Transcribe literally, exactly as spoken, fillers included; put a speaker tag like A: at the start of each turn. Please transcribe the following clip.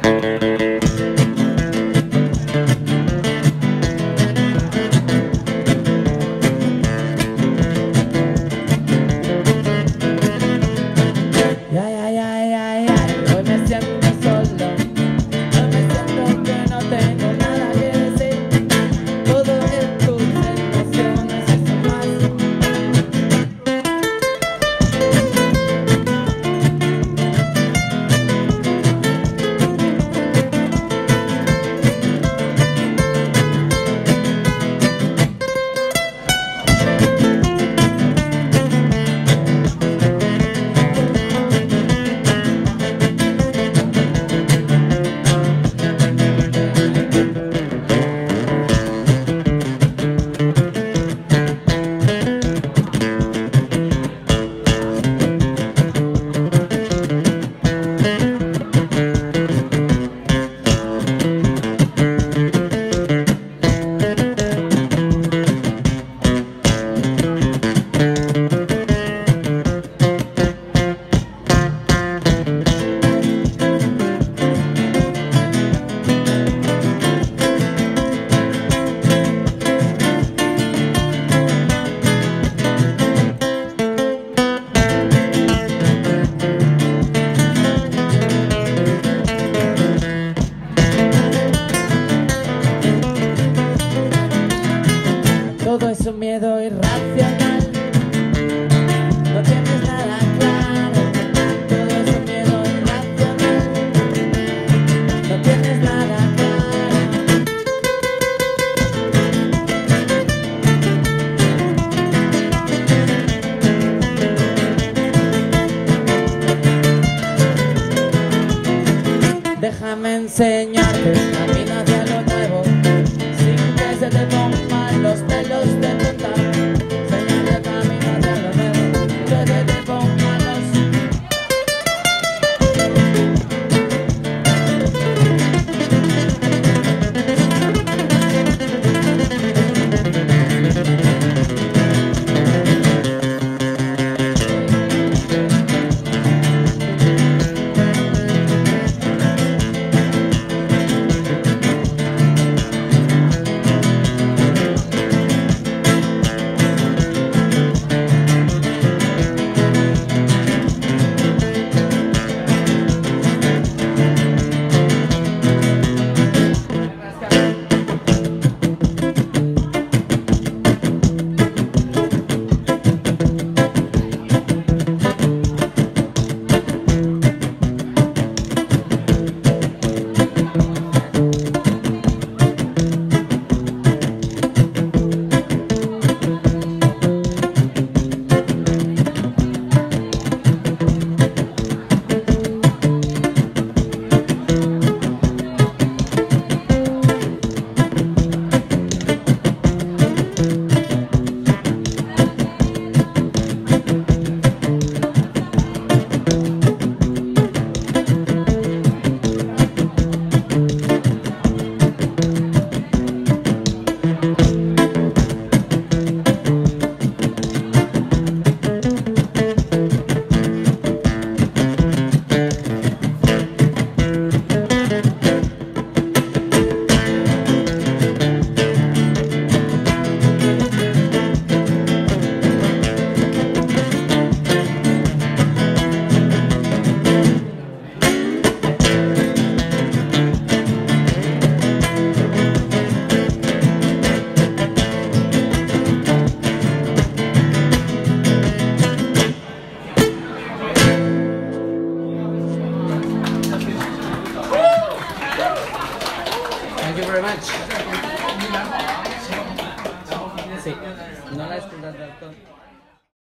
A: Todo es un miedo irracional, no tienes nada claro. Todo es un miedo irracional, no tienes nada claro. Déjame enseñarte el camino hacia lo nuevo, sin que se te pongan los pelos de punta. Enseñarte el camino hacia lo nuevo, que se te pongan los... Thank you very much. Sí, no la he escuchado.